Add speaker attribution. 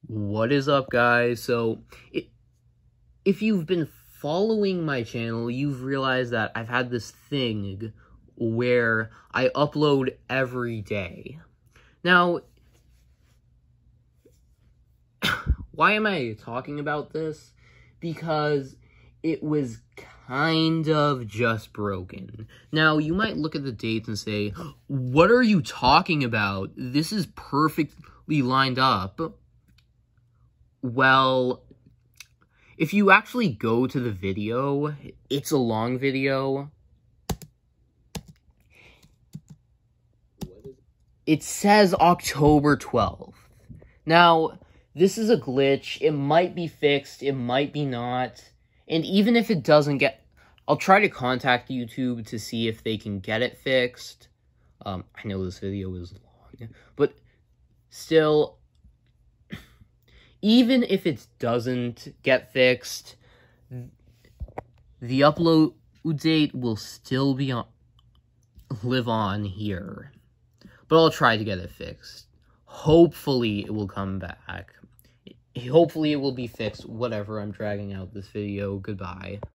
Speaker 1: What is up, guys? So, if you've been following my channel, you've realized that I've had this thing where I upload every day. Now, why am I talking about this? Because it was kind of just broken. Now, you might look at the dates and say, what are you talking about? This is perfectly lined up. Well, if you actually go to the video, it's a long video. It says October 12th. Now, this is a glitch. It might be fixed. It might be not. And even if it doesn't get... I'll try to contact YouTube to see if they can get it fixed. I know this video is long, but still... Even if it doesn't get fixed, the upload date will still be live on here. But I'll try to get it fixed. Hopefully it will come back. Hopefully it will be fixed. Whatever, I'm dragging out this video. Goodbye.